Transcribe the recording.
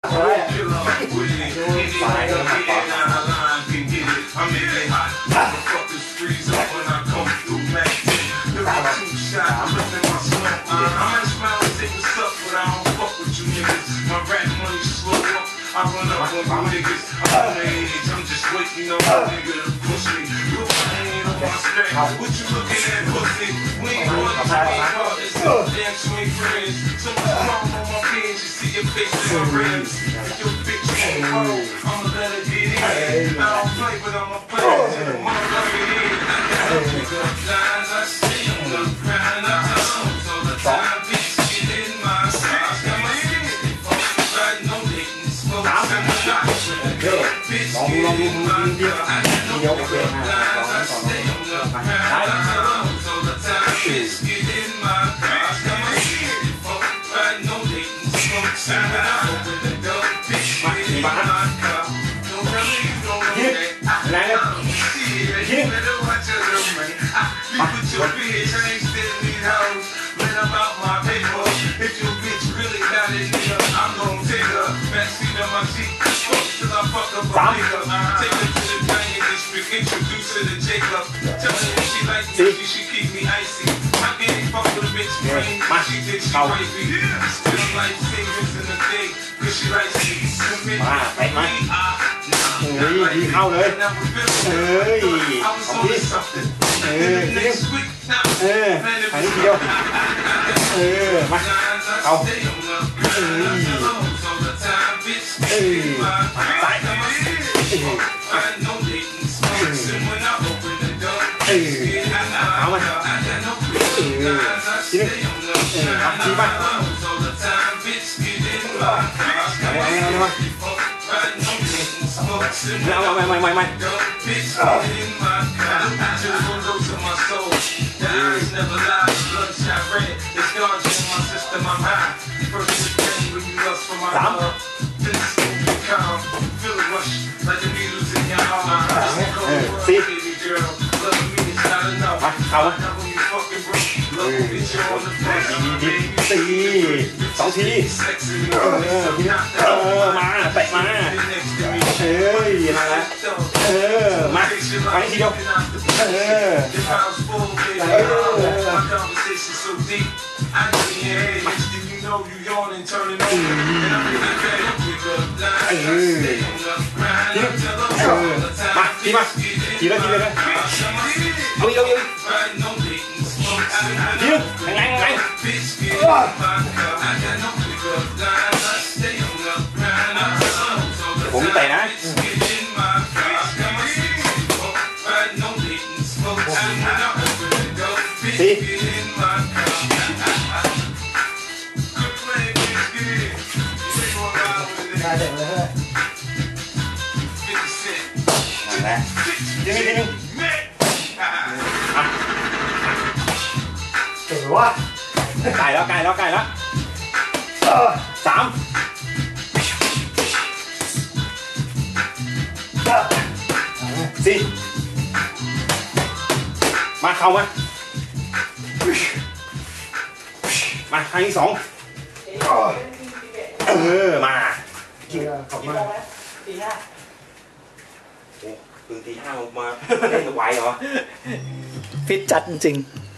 I run up on my niggas, I'm on edge, I'm just waiting on my nigga to push me. Put my hand on my stack, what you looking at, pussy? We ain't going to my partners, damn you ain't friends. So much wrong on my pins, you see your face in my rims. If your bitch ain't home, I'ma let her get in. I don't play, but I'ma play until the mother let me in. I got pick up lines, I stay on the grind, I hustle all the time, bitch, get in my side. Got my skin, right, no dating, smoke, send a shot. Bitch, get in my car, I got no pick up lines, I stay on the grind, I hustle all the time, bitch, get in my car. Got my skin, right, no dating, smoke, send a shot. Open the door, bitch, get in my car. Don't tell me you don't know that. You better watch your little man. You put your bitch, I ain't still need hoes. Man, I'm out my paper. If your bitch really got it, nigga, I'm gon' take her. Backseat of my Jeep, fuck till I fuck up a nigga. Take her to the Dining District, introduce her to Jacob. Tell her if she like me, she should keep me icy. I can't fuck with a bitch brain, she thinks she crazy. Still life savings in the day, cause she likes me. Commit me, đi thaoเลยkhông biết phải đi vô mắt không tại áo mày đi đi ba mày đi sóng thi mà bậy mà ơi là mà phải đi đâu đi mà chỉ lên ôi ôi ôi đi đâu anh cũng tệ đó đi đi quá cài đó Tám gì mà không á mà 2-2 mà từตี 5 มาเล่นไหวเหรอฟิตจัดจริง